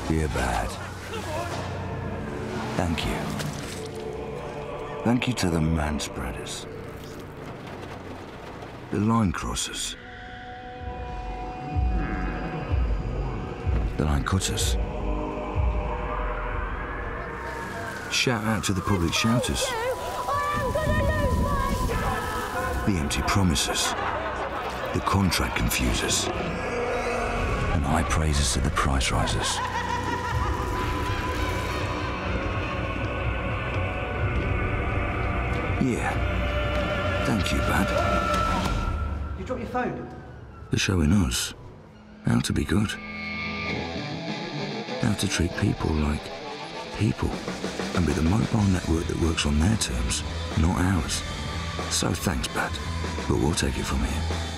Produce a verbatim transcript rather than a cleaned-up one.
You're bad. Thank you. Thank you to the man-spreaders. The line crossers. The line cutters. Shout out to the public shouters. The empty promises. The contract confusers. And high praises to the price risers. Yeah. Thank you, Bad. You dropped your phone? For showing us how to be good. How to treat people like people. And with a mobile network that works on their terms, not ours. So thanks, Bad. But we'll take it from here.